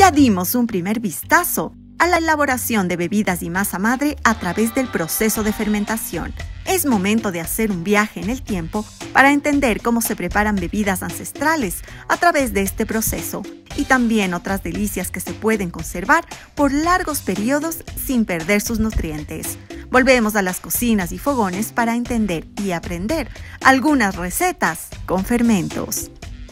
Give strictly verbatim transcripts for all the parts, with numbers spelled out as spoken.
Ya dimos un primer vistazo a la elaboración de bebidas y masa madre a través del proceso de fermentación. Es momento de hacer un viaje en el tiempo para entender cómo se preparan bebidas ancestrales a través de este proceso y también otras delicias que se pueden conservar por largos periodos sin perder sus nutrientes. Volvemos a las cocinas y fogones para entender y aprender algunas recetas con fermentos.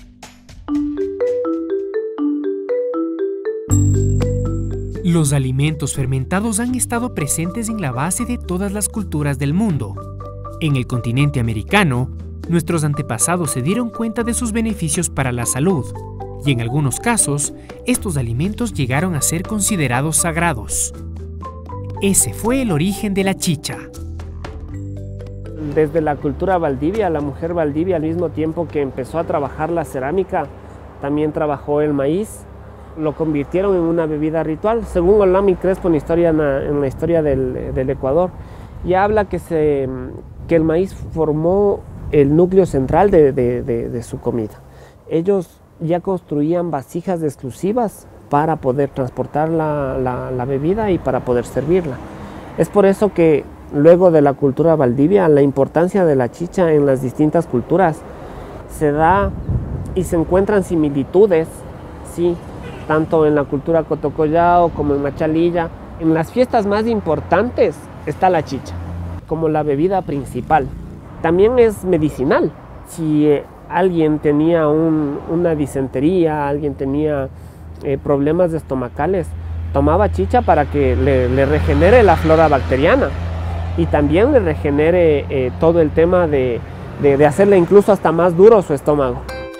Los alimentos fermentados han estado presentes en la base de todas las culturas del mundo. En el continente americano, nuestros antepasados se dieron cuenta de sus beneficios para la salud, y en algunos casos, estos alimentos llegaron a ser considerados sagrados. Ese fue el origen de la chicha. Desde la cultura Valdivia, la mujer Valdivia, al mismo tiempo que empezó a trabajar la cerámica, también trabajó el maíz. Lo convirtieron en una bebida ritual, según Olami Crespo en, historia, en la historia del, del Ecuador. Y habla que, se, que el maíz formó el núcleo central de, de, de, de su comida. Ellos ya construían vasijas exclusivas para poder transportar la, la, la bebida y para poder servirla. Es por eso que luego de la cultura Valdivia, la importancia de la chicha en las distintas culturas se da y se encuentran similitudes, sí, tanto en la cultura Cotocollao como en Machalilla. En las fiestas más importantes está la chicha, como la bebida principal. También es medicinal. Si eh, alguien tenía un, una disentería, alguien tenía eh, problemas estomacales, tomaba chicha para que le, le regenere la flora bacteriana y también le regenere eh, todo el tema de, de, de hacerle incluso hasta más duro su estómago.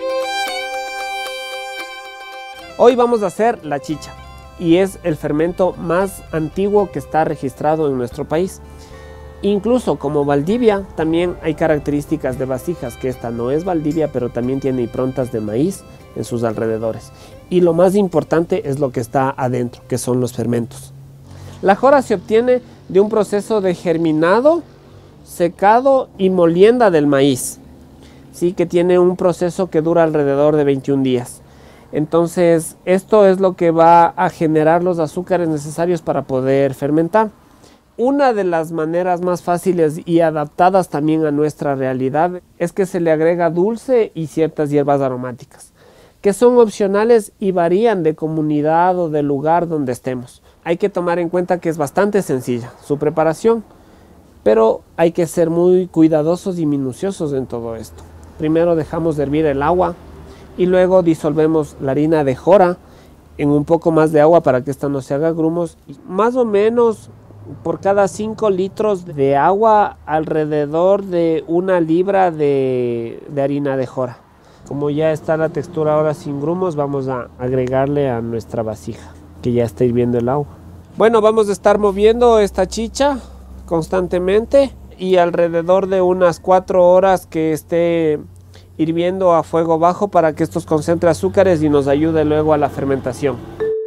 Hoy vamos a hacer la chicha y es el fermento más antiguo que está registrado en nuestro país. Incluso como Valdivia también hay características de vasijas, que esta no es Valdivia pero también tiene improntas de maíz en sus alrededores. Y lo más importante es lo que está adentro, que son los fermentos. La jora se obtiene de un proceso de germinado, secado y molienda del maíz, sí, que tiene un proceso que dura alrededor de veintiún días. Entonces, esto es lo que va a generar los azúcares necesarios para poder fermentar. Una de las maneras más fáciles y adaptadas también a nuestra realidad es que se le agrega dulce y ciertas hierbas aromáticas, que son opcionales y varían de comunidad o del lugar donde estemos. Hay que tomar en cuenta que es bastante sencilla su preparación, pero hay que ser muy cuidadosos y minuciosos en todo esto. Primero dejamos de hervir el agua, y luego disolvemos la harina de jora en un poco más de agua para que esta no se haga grumos. Más o menos por cada cinco litros de agua, alrededor de una libra de, de harina de jora. Como ya está la textura ahora sin grumos, vamos a agregarle a nuestra vasija, que ya está hirviendo el agua. Bueno, vamos a estar moviendo esta chicha constantemente y alrededor de unas cuatro horas que esté hirviendo a fuego bajo para que estos concentre azúcares y nos ayude luego a la fermentación.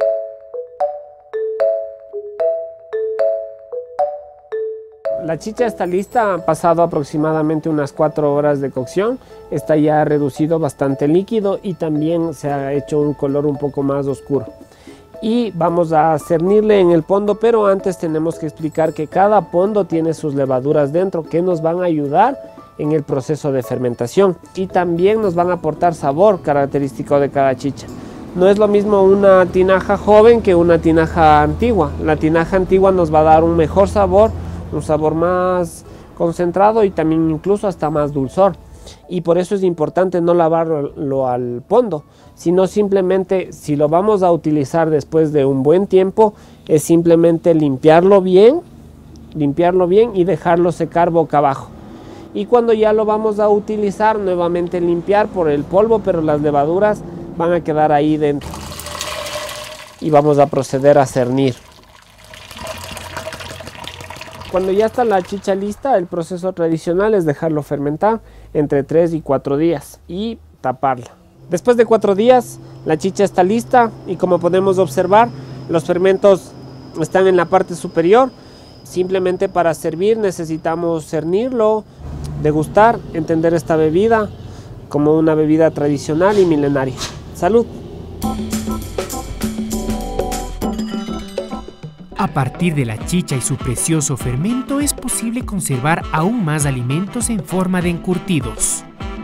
La chicha está lista, han pasado aproximadamente unas cuatro horas de cocción, está ya reducido bastante líquido y también se ha hecho un color un poco más oscuro. Y vamos a cernirle en el pondo, pero antes tenemos que explicar que cada pondo tiene sus levaduras dentro que nos van a ayudar en el proceso de fermentación y también nos van a aportar sabor característico de cada chicha. No es lo mismo una tinaja joven que una tinaja antigua. La tinaja antigua nos va a dar un mejor sabor, un sabor más concentrado y también incluso hasta más dulzor. Y por eso es importante no lavarlo al pondo, sino simplemente, si lo vamos a utilizar después de un buen tiempo, es simplemente limpiarlo bien, limpiarlo bien y dejarlo secar boca abajo. Y cuando ya lo vamos a utilizar, nuevamente limpiar por el polvo, pero las levaduras van a quedar ahí dentro. Y vamos a proceder a cernir. Cuando ya está la chicha lista, el proceso tradicional es dejarlo fermentar entre tres y cuatro días y taparla. Después de cuatro días, la chicha está lista y como podemos observar, los fermentos están en la parte superior. Simplemente para servir necesitamos cernirlo, degustar, entender esta bebida como una bebida tradicional y milenaria. ¡Salud! A partir de la chicha y su precioso fermento es posible conservar aún más alimentos en forma de encurtidos.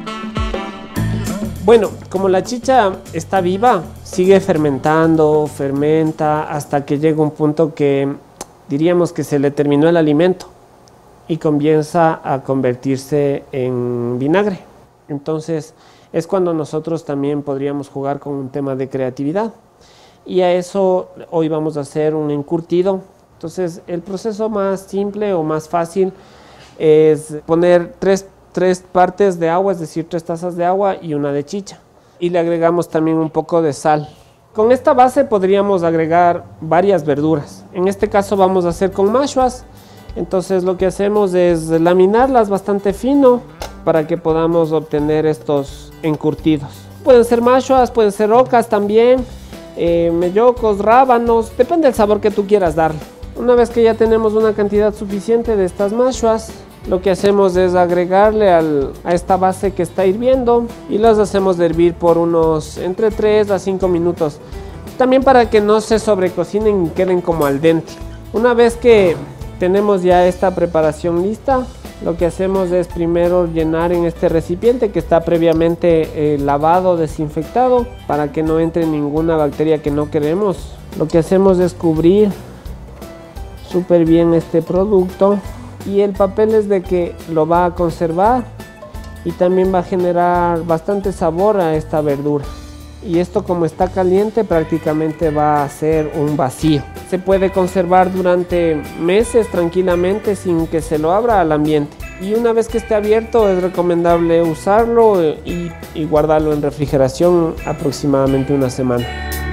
Bueno, como la chicha está viva, sigue fermentando, fermenta, hasta que llega un punto que diríamos que se le terminó el alimento y comienza a convertirse en vinagre. Entonces es cuando nosotros también podríamos jugar con un tema de creatividad. Y a eso hoy vamos a hacer un encurtido. Entonces el proceso más simple o más fácil es poner tres, tres partes de agua, es decir, tres tazas de agua y una de chicha. Y le agregamos también un poco de sal. Con esta base podríamos agregar varias verduras. En este caso vamos a hacer con mashuas. Entonces lo que hacemos es laminarlas bastante fino para que podamos obtener estos encurtidos. Pueden ser mashuas, pueden ser ocas también. Eh, mellocos, rábanos, depende del sabor que tú quieras darle. Una vez que ya tenemos una cantidad suficiente de estas mashuas, lo que hacemos es agregarle al, a esta base que está hirviendo y las hacemos hervir por unos entre tres a cinco minutos. También para que no se sobrecocinen y queden como al dente. Una vez que tenemos ya esta preparación lista, lo que hacemos es primero llenar en este recipiente que está previamente eh, lavado, desinfectado, para que no entre ninguna bacteria que no queremos. Lo que hacemos es cubrir súper bien este producto y el papel es de que lo va a conservar y también va a generar bastante sabor a esta verdura. Y esto, como está caliente, prácticamente va a ser un vacío. Se puede conservar durante meses tranquilamente sin que se lo abra al ambiente. Y una vez que esté abierto es recomendable usarlo y, y guardarlo en refrigeración aproximadamente una semana.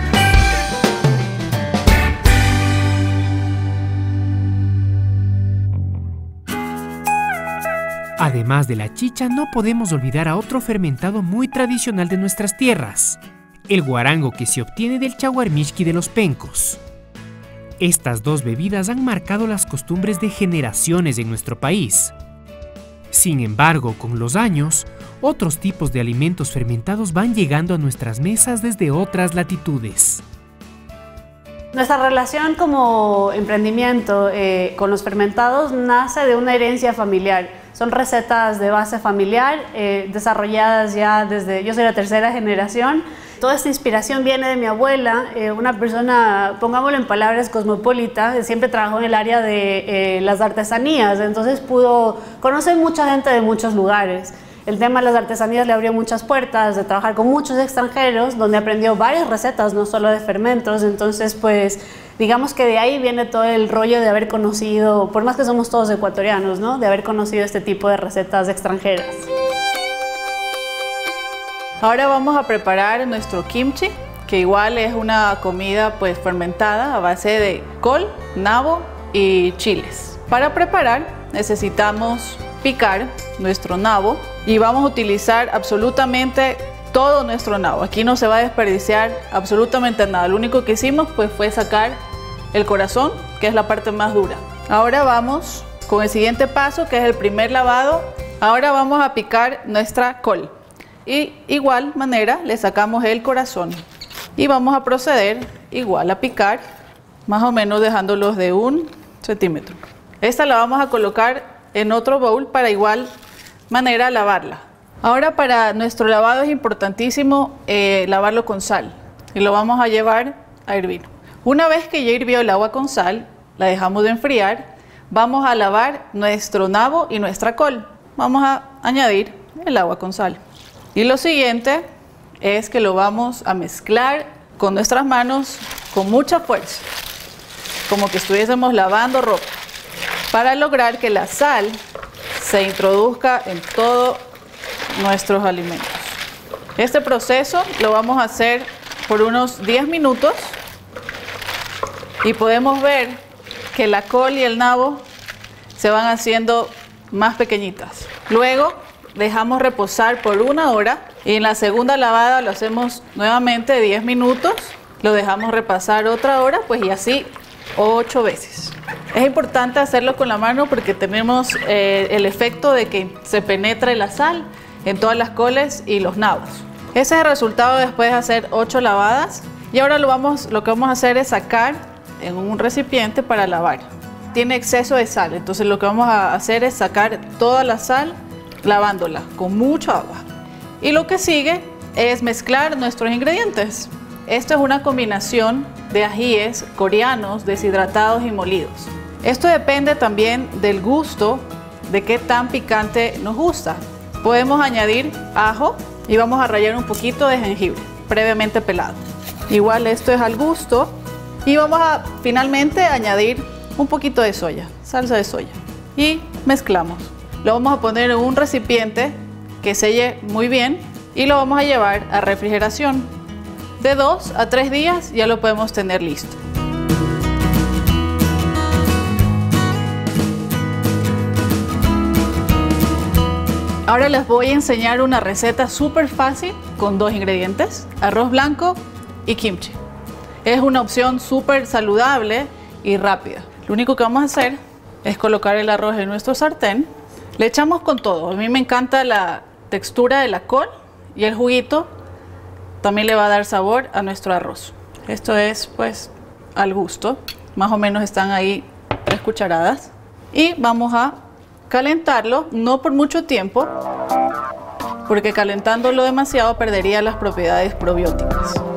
Además de la chicha, no podemos olvidar a otro fermentado muy tradicional de nuestras tierras, el guarango, que se obtiene del chaguarmixqui de los pencos. Estas dos bebidas han marcado las costumbres de generaciones en nuestro país. Sin embargo, con los años, otros tipos de alimentos fermentados van llegando a nuestras mesas desde otras latitudes. Nuestra relación como emprendimiento eh, con los fermentados nace de una herencia familiar. Son recetas de base familiar, eh, desarrolladas ya desde... Yo soy la tercera generación. Toda esta inspiración viene de mi abuela, eh, una persona, pongámoslo en palabras, cosmopolita, siempre trabajó en el área de eh, las artesanías, entonces pudo conocer mucha gente de muchos lugares. El tema de las artesanías le abrió muchas puertas, de trabajar con muchos extranjeros, donde aprendió varias recetas, no solo de fermentos. Entonces, pues, digamos que de ahí viene todo el rollo de haber conocido, por más que somos todos ecuatorianos, ¿no?, de haber conocido este tipo de recetas extranjeras. Ahora vamos a preparar nuestro kimchi, que igual es una comida pues fermentada a base de col, nabo y chiles. Para preparar necesitamos picar nuestro nabo y vamos a utilizar absolutamente todo nuestro nabo. Aquí no se va a desperdiciar absolutamente nada. Lo único que hicimos pues fue sacar el corazón, que es la parte más dura. Ahora vamos con el siguiente paso, que es el primer lavado. Ahora vamos a picar nuestra col. Y igual manera le sacamos el corazón y vamos a proceder igual a picar, más o menos dejándolos de un centímetro. Esta la vamos a colocar en otro bowl para igual manera lavarla. Ahora, para nuestro lavado es importantísimo eh, lavarlo con sal y lo vamos a llevar a hervir. Una vez que ya hirvió el agua con sal, la dejamos de enfriar, vamos a lavar nuestro nabo y nuestra col. Vamos a añadir el agua con sal. Y lo siguiente es que lo vamos a mezclar con nuestras manos con mucha fuerza, como que estuviésemos lavando ropa, para lograr que la sal se introduzca en todos nuestros alimentos. Este proceso lo vamos a hacer por unos diez minutos y podemos ver que la col y el nabo se van haciendo más pequeñitas. Luego dejamos reposar por una hora y en la segunda lavada lo hacemos nuevamente diez minutos, lo dejamos repasar otra hora, pues y así ocho veces. Es importante hacerlo con la mano porque tenemos eh, el efecto de que se penetre la sal en todas las coles y los nabos. Ese es el resultado después de hacer ocho lavadas. Y ahora lo, vamos, lo que vamos a hacer es sacar en un recipiente para lavar. Tiene exceso de sal, entonces lo que vamos a hacer es sacar toda la sal lavándola con mucha agua. Y lo que sigue es mezclar nuestros ingredientes. Esto es una combinación de ajíes coreanos deshidratados y molidos. Esto depende también del gusto, de qué tan picante nos gusta. Podemos añadir ajo y vamos a rallar un poquito de jengibre previamente pelado. Igual esto es al gusto y vamos a finalmente añadir un poquito de soya, salsa de soya, y mezclamos. Lo vamos a poner en un recipiente que selle muy bien y lo vamos a llevar a refrigeración. De dos a tres días ya lo podemos tener listo. Ahora les voy a enseñar una receta súper fácil con dos ingredientes, arroz blanco y kimchi. Es una opción súper saludable y rápida. Lo único que vamos a hacer es colocar el arroz en nuestro sartén. Le echamos con todo. A mí me encanta la textura de la col y el juguito también le va a dar sabor a nuestro arroz. Esto es pues al gusto. Más o menos están ahí tres cucharadas. Y vamos a calentarlo, no por mucho tiempo, porque calentándolo demasiado perdería las propiedades probióticas.